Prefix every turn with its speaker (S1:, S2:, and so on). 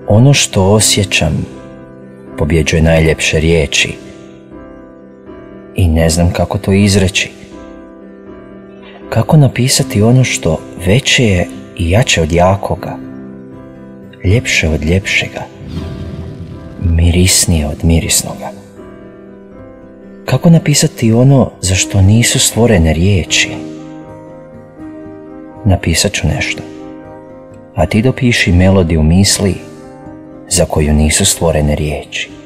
S1: Ono što osjećam pobjeđuje najljepše riječi i ne znam kako to izreći. Kako napisati ono što veće je i jače od jakoga, ljepše od ljepšega, mirisnije od mirisnoga? Kako napisati ono za što nisu stvorene riječi? Napisat ću nešto, a ti dopiši melodiju misli za koju nisu stvorene riječi.